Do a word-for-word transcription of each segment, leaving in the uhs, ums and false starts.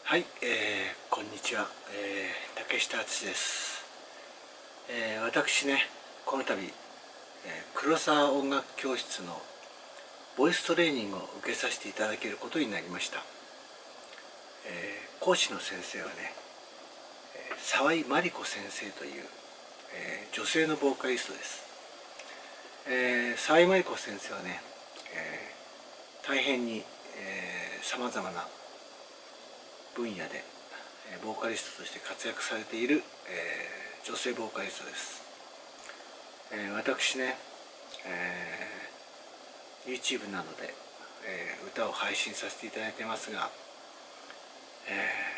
はい、えー、こんにちは、えー、竹下敦です、えー、私ね、この度、えー、黒沢音楽教室のボイストレーニングを受けさせていただけることになりました。えー、講師の先生はね、沢井真理子先生という、えー、女性のボーカリストです。えー、沢井真理子先生はね、えー、大変にさまざまな分野でボーカリストとして活躍されている、えー、女性ボーカリストです。えー、私ね、えー、YouTube などで、えー、歌を配信させていただいてますが、え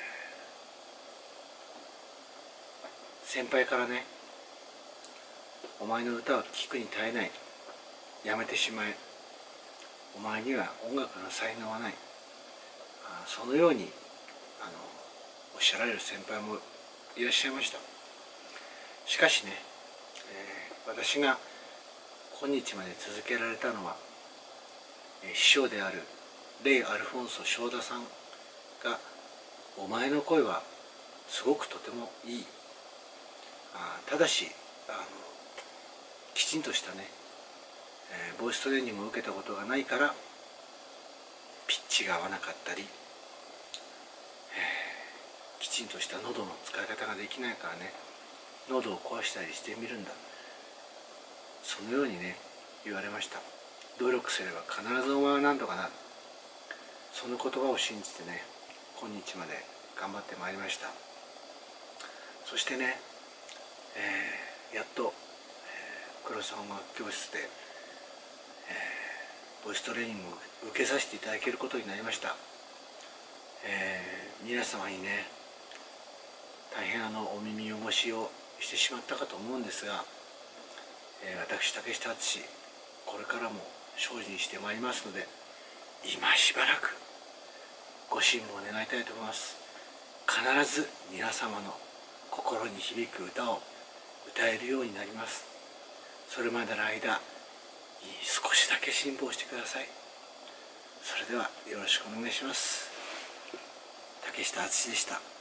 ー、先輩からね、お前の歌は聴くに耐えない、やめてしまえ、お前には音楽の才能はない、あそのようにあのおっしゃられる先輩もいらっしゃいました。しかしね、えー、私が今日まで続けられたのは、えー、師匠であるレイ・アルフォンソ正田さんが「お前の声はすごくとてもいい、あただしあのきちんとしたね、えー、ボイストレーニングを受けたことがないからピッチが合わなかったり、えー、きちんとした喉の使い方ができないからね、喉を壊したりしてみるんだ」、そのようにね言われました。努力すれば必ずお前は何とかなる、その言葉を信じてね、今日まで頑張ってまいりました。そしてね、えー、やっと、えー、黒沢音楽教室で、えー、ボイストレーニングを受けさせていただけることになりました。えー、皆様にね、大変あのお耳汚しをしてしまったかと思うんですが、えー、私竹下敦、これからも精進してまいりますので、今しばらくご辛抱願いたいと思います。必ず皆様の心に響く歌を歌えるようになります。それまでの間、少しだけ辛抱してください。それではよろしくお願いします。竹下敦でした。